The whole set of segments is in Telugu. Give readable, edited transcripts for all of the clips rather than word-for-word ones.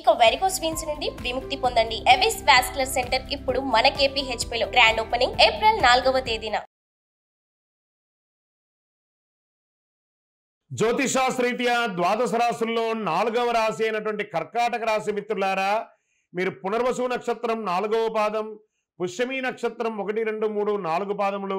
ఇక వెరికోస్ వీన్స్ నుండి విముక్తి పొందండి. ఎవిస్ వాస్కులర్ సెంటర్ ఇప్పుడు మన KPHP లో గ్రాండ్ ఓపెనింగ్ ఏప్రిల్ 4వ తేదీన. జ్యోతిషాస్త్రీత్యా ద్వాదశ రాశుల్లో 4వ రాశి అయినటువంటి కర్కాటక రాశి మిత్రులారా, మీరు పునర్వసు నక్షత్రం 4వ పాదం, పుష్యమి నక్షత్రం 1, 2, 3, 4 పాదములు,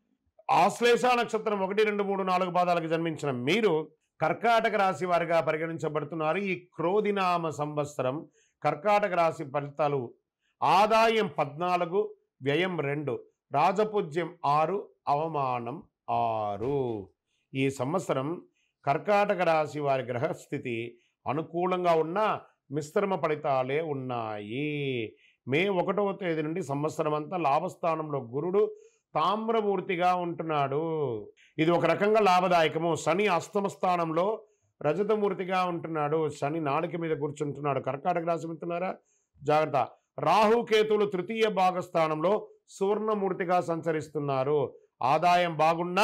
ఆశ్లేష నక్షత్రం 1, 2, 3, 4 పాదాలకు జన్మించిన మీరు కర్కాటక రాశి వారిగా పరిగణించబడుతున్నారు. ఈ క్రోధినామ సంవత్సరం కర్కాటక రాశి ఫలితాలు: ఆదాయం 14, వ్యయం 2, రాజపూజ్యం 6, అవమానం 6. ఈ సంవత్సరం కర్కాటక రాశి వారి గ్రహస్థితి అనుకూలంగా ఉన్న మిశ్రమ ఫలితాలే ఉన్నాయి. మే 1వ తేదీ నుండి సంవత్సరం అంతా లాభస్థానంలో గురుడు తామ్రమూర్తిగా ఉంటున్నాడు. ఇది ఒక రకంగా లాభదాయకము. శని అష్టమ స్థానంలో రజతమూర్తిగా ఉంటున్నాడు. శని నాలుక మీద కూర్చుంటున్నాడు. కర్కాటక రాశి మిత్రులారా జాగ్రత్త. రాహుకేతువులు తృతీయ భాగస్థానంలో సువర్ణమూర్తిగా సంచరిస్తున్నారు. ఆదాయం బాగున్నా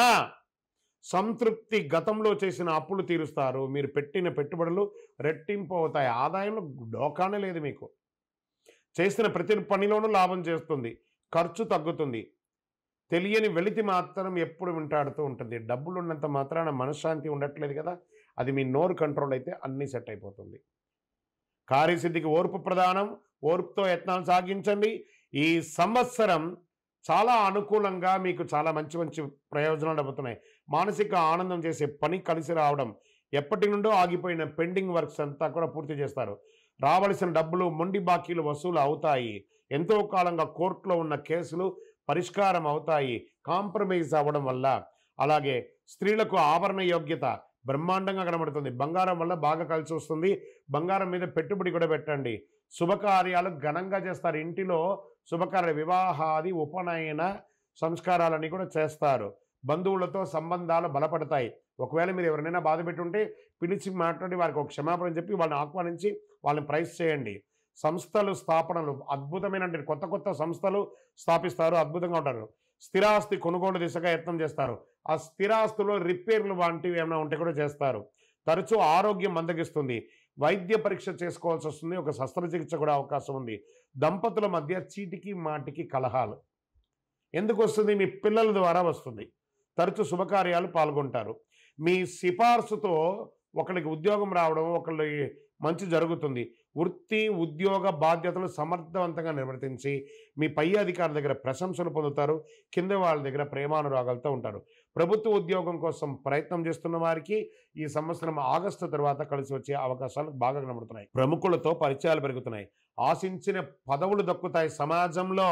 సంతృప్తి, గతంలో చేసిన అప్పులు తీరుస్తారు. మీరు పెట్టిన పెట్టుబడులు రెట్టింపు అవుతాయి. ఆదాయంలో డోకానే లేదు. మీకు చేసిన ప్రతి పనిలోనూ లాభం చేస్తుంది. ఖర్చు తగ్గుతుంది. తెలియని వెలితి మాత్రం ఎప్పుడు వెంటాడుతూ ఉంటుంది. డబ్బులు ఉన్నంత మాత్రాన మనశ్శాంతి ఉండట్లేదు కదా, అది మీ నోరు కంట్రోల్ అయితే అన్నీ సెట్ అయిపోతుంది. కార్యసిద్ధికి ఓర్పు ప్రధానం. ఓర్పుతో యత్నాలు సాగించండి. ఈ సంవత్సరం చాలా అనుకూలంగా మీకు చాలా మంచి మంచి ప్రయోజనాలు అవుతున్నాయి. మానసిక ఆనందం చేసే పని కలిసి రావడం, ఎప్పటి నుండో ఆగిపోయిన పెండింగ్ వర్క్స్ అంతా కూడా పూర్తి చేస్తారు. రావలసిన డబ్బులు, మొండి బాకీలు వసూలు అవుతాయి. ఎంతో కాలంగా కోర్టులో ఉన్న కేసులు పరిష్కారం అవుతాయి కాంప్రమైజ్ అవ్వడం వల్ల. అలాగే స్త్రీలకు ఆభరణ యోగ్యత బ్రహ్మాండంగా కనబడుతుంది. బంగారం వల్ల బాగా కలిసి వస్తుంది. బంగారం మీద పెట్టుబడి కూడా పెట్టండి. శుభకార్యాలు ఘనంగా చేస్తారు. ఇంటిలో శుభకార్య, వివాహాది, ఉపనయన సంస్కారాలన్నీ కూడా చేస్తారు. బంధువులతో సంబంధాలు బలపడతాయి. ఒకవేళ మీరు ఎవరినైనా బాధ పెట్టుంటే పిలిచి మాట్లాడి వారికి ఒక క్షమాపణ చెప్పి వాళ్ళని ఆహ్వానించి వాళ్ళని ప్రైజ్ చేయండి. సంస్థలు స్థాపనలు అద్భుతమైన కొత్త కొత్త సంస్థలు స్థాపిస్తారు. అద్భుతంగా ఉంటారు. స్థిరాస్తి కొనుగోలు దిశగా యత్నం చేస్తారు. ఆ స్థిరాస్తులో రిపేర్లు వంటివి ఏమైనా ఉంటే కూడా చేస్తారు. తరచూ ఆరోగ్యం మందగిస్తుంది. వైద్య పరీక్ష చేసుకోవాల్సి వస్తుంది. ఒక శస్త్రచికిత్స కూడా అవకాశం ఉంది. దంపతుల మధ్య చీటికి మాటికి కలహాలు ఎందుకు వస్తుంది? మీ పిల్లల ద్వారా వస్తుంది. తరచూ శుభకార్యాలు పాల్గొంటారు. మీ సిఫార్సుతో ఒకరికి ఉద్యోగం రావడం, ఒకరికి మంచి జరుగుతుంది. వృత్తి ఉద్యోగ బాధ్యతలు సమర్థవంతంగా నిర్వర్తించి మీ పై అధికారుల దగ్గర ప్రశంసలు పొందుతారు. కింద వాళ్ళ దగ్గర ప్రేమానురాగాలతో ఉంటారు. ప్రభుత్వ ఉద్యోగం కోసం ప్రయత్నం చేస్తున్న వారికి ఈ సంవత్సరం ఆగస్టు తర్వాత కలిసి వచ్చే అవకాశాలు బాగా కనబడుతున్నాయి. ప్రముఖులతో పరిచయాలు పెరుగుతున్నాయి. ఆశించిన పదవులు దక్కుతాయి. సమాజంలో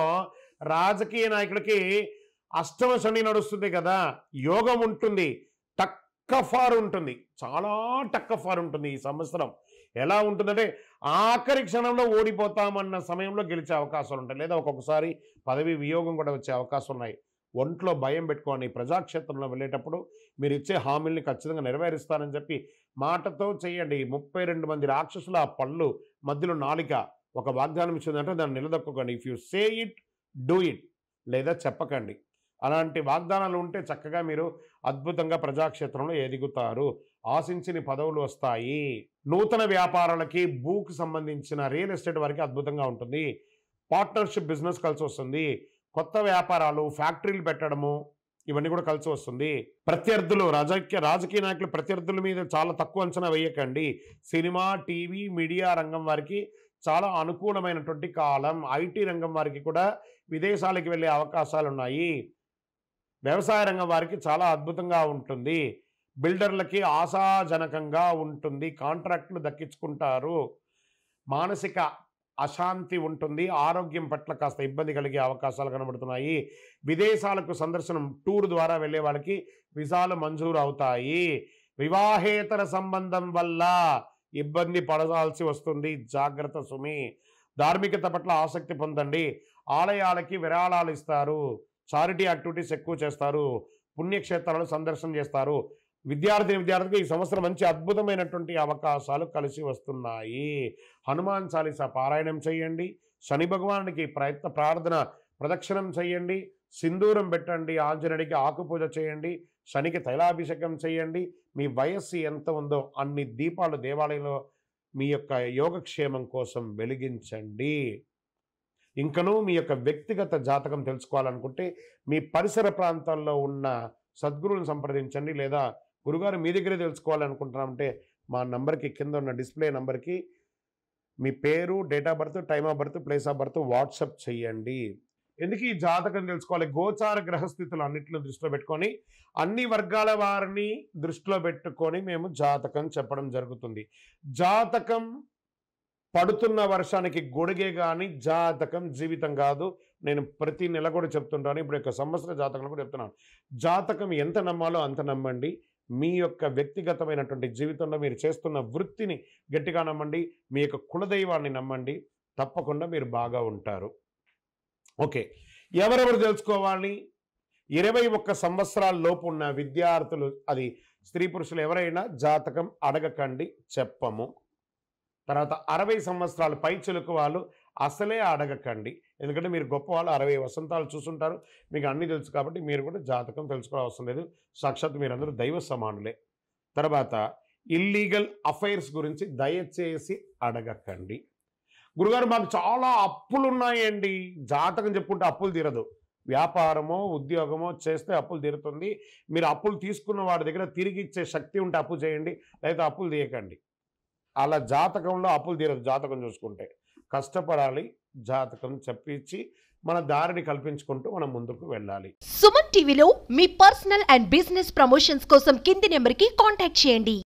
రాజకీయ నాయకులకి అష్టమ శని నడుస్తుంది కదా, యోగం ఉంటుంది. టక్కఫార్ ఉంటుంది. చాలా టక్కఫార్ ఉంటుంది ఈ సంవత్సరం. ఎలా ఉంటుందంటే ఆఖరి క్షణంలో ఓడిపోతామన్న సమయంలో గెలిచే అవకాశాలు ఉంటాయి. లేదా ఒక్కొక్కసారి పదవి వియోగం కూడా వచ్చే అవకాశాలు ఉన్నాయి. ఒంట్లో భయం పెట్టుకొని ప్రజాక్షేత్రంలో వెళ్ళేటప్పుడు మీరు ఇచ్చే హామీల్ని ఖచ్చితంగా నెరవేరుస్తానని చెప్పి మాటతో చేయండి. 32 మంది రాక్షసుల ఆ పళ్ళు మధ్యలో నాలిక ఒక వాగ్దానం ఇచ్చిందంటే దాన్ని నిలదొక్కకండి. If you say it do it, లేదా చెప్పకండి. అలాంటి వాగ్దానాలు ఉంటే చక్కగా మీరు అద్భుతంగా ప్రజాక్షేత్రంలో ఎదుగుతారు. ఆశించిన పదవులు వస్తాయి. నూతన వ్యాపారాలకి, భూకు సంబంధించిన రియల్ ఎస్టేట్ వారికి అద్భుతంగా ఉంటుంది. పార్ట్నర్షిప్ బిజినెస్ కలిసి వస్తుంది. కొత్త వ్యాపారాలు, ఫ్యాక్టరీలు పెట్టడము ఇవన్నీ కూడా కలిసి వస్తుంది. ప్రత్యర్థులు, రాజకీయ నాయకులు ప్రత్యర్థుల మీద చాలా తక్కువ అంచనా వేయకండి. సినిమా, టీవీ, మీడియా రంగం వారికి చాలా అనుకూలమైనటువంటి కాలం. ఐటీ రంగం వారికి కూడా విదేశాలకు వెళ్ళే అవకాశాలు ఉన్నాయి. వ్యవసాయ రంగం వారికి చాలా అద్భుతంగా ఉంటుంది. బిల్డర్లకి ఆశాజనకంగా ఉంటుంది. కాంట్రాక్టులు దక్కించుకుంటారు. మానసిక అశాంతి ఉంటుంది. ఆరోగ్యం పట్ల కాస్త ఇబ్బంది కలిగే అవకాశాలు కనబడుతున్నాయి. విదేశాలకు సందర్శనం, టూర్ ద్వారా వెళ్ళే వాళ్ళకి వీసాలు మంజూరు అవుతాయి. వివాహేతర సంబంధం వల్ల ఇబ్బంది పడాల్సి వస్తుంది. జాగ్రత్త సుమి. ధార్మికత పట్ల ఆసక్తి పొందండి. ఆలయాలకి విరాళాలు ఇస్తారు. చారిటీ యాక్టివిటీస్ ఎక్కువ చేస్తారు. పుణ్యక్షేత్రాలు సందర్శన చేస్తారు. విద్యార్థికి ఈ సంవత్సరం మంచి అద్భుతమైనటువంటి అవకాశాలు కలిసి వస్తున్నాయి. హనుమాన్ చాలీసా పారాయణం చేయండి. శని భగవానుడికి ప్రార్థన ప్రదక్షిణం చేయండి. సింధూరం పెట్టండి. ఆంజనేయుడికి ఆకుపూజ చేయండి. శనికి తైలాభిషేకం చేయండి. మీ వయస్సు ఎంత ఉందో అన్ని దీపాలు దేవాలయంలో మీ యొక్క యోగక్షేమం కోసం వెలిగించండి. ఇంకనూ మీ యొక్క వ్యక్తిగత జాతకం తెలుసుకోవాలనుకుంటే మీ పరిసర ప్రాంతాల్లో ఉన్న సద్గురువులను సంప్రదించండి. లేదా గురుగారు మీ దగ్గరే తెలుసుకోవాలనుకుంటున్నామంటే మా నంబర్కి, కింద ఉన్న డిస్ప్లే నంబర్కి మీ పేరు, date of birth, time of birth, place of birth WhatsApp చేయండి. ఎందుకు ఈ జాతకం తెలుసుకోవాలి? గోచార గ్రహస్థితులు అన్నింటిలో దృష్టిలో పెట్టుకొని, అన్ని వర్గాల వారిని దృష్టిలో పెట్టుకొని మేము జాతకం చెప్పడం జరుగుతుంది. జాతకం పడుతున్న వర్షానికి గొడుగే కానీ జాతకం జీవితం కాదు. నేను ప్రతి నెల కూడా చెప్తుంటాను, ఇప్పుడు యొక్క సంవత్సర జాతకం కూడా చెప్తున్నాను. జాతకం ఎంత నమ్మాలో అంత నమ్మండి. మీ యొక్క వ్యక్తిగతమైనటువంటి జీవితంలో మీరు చేస్తున్న వృత్తిని గట్టిగా నమ్మండి. మీ యొక్క కులదైవాన్ని నమ్మండి. తప్పకుండా మీరు బాగా ఉంటారు. ఓకే, ఎవరెవరు తెలుసుకోవాలి? 21 సంవత్సరాల లోపు ఉన్న విద్యార్థులు, అది స్త్రీ పురుషులు ఎవరైనా జాతకం అడగకండి, చెప్పము. తర్వాత 60 సంవత్సరాలు పైచిలుకు వాళ్ళు అసలే అడగకండి. ఎందుకంటే మీరు గొప్పవాళ్ళు, 60 వసంతాలు చూసుంటారు, మీకు అన్నీ తెలుసు కాబట్టి మీరు కూడా జాతకం తెలుసుకోవాల్సిన అవసరం లేదు. సాక్షాత్ మీరందరూ దైవ సమానులే. తర్వాత ఇల్లీగల్ అఫైర్స్ గురించి దయచేసి అడగకండి. గురుగారు మాకు చాలా అప్పులు ఉన్నాయండి. జాతకం చెప్పుకుంటే అప్పులు తీరదు. వ్యాపారమో ఉద్యోగమో చేస్తే అప్పులు తీరుతుంది. మీరు అప్పులు తీసుకున్న వాడి దగ్గర తిరిగి ఇచ్చే శక్తి ఉంటే అప్పు చేయండి, లేదా అప్పులు తీయకండి. అలా జాతకంలో అప్పులు తీరదు. జాతకం చూసుకుంటే కష్టపడాలి. జాతకం చెప్పించి మన దారిని కల్పించుకుంటూ మనం ముందుకు వెళ్ళాలి. సుమన్ టీవీలో మీ పర్సనల్ అండ్ బిజినెస్ ప్రమోషన్స్ కోసం కింది నెంబర్కి కాంటాక్ట్ చేయండి.